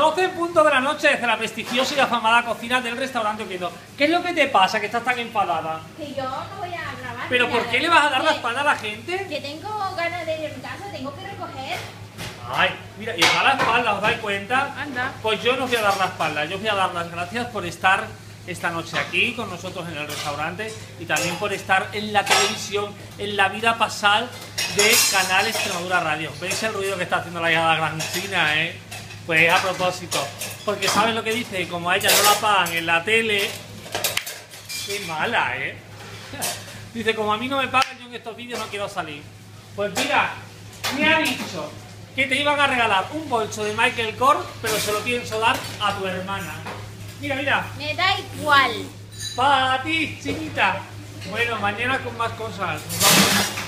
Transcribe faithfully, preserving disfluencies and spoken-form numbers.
doce puntos de la noche desde la prestigiosa y afamada cocina del restaurante Oquendo. ¿Qué es lo que te pasa que estás tan enfadada? Que yo no voy a grabar. ¿Pero por qué le vas a dar la que, espalda a la gente? que tengo ganas de ir a mi casa, tengo que recoger. Ay, mira, y os da la espalda, ¿os dais cuenta? Anda. Pues yo no os voy a dar la espalda, yo os voy a dar las gracias por estar esta noche aquí con nosotros en el restaurante y también por estar en la televisión, en la vida pasal de Canal Extremadura Radio. ¿Veis el ruido que está haciendo la hija de la gran China, eh? Pues a propósito, porque ¿sabes lo que dice? Como a ella no la pagan en la tele, qué mala, ¿eh? Dice, como a mí no me pagan, yo en estos vídeos no quiero salir. Pues mira, me ha dicho que te iban a regalar un bolso de Michael Kors, pero se lo pienso dar a tu hermana. Mira, mira. Me da igual. Para ti, chinita. Bueno, mañana con más cosas. Nos vamos.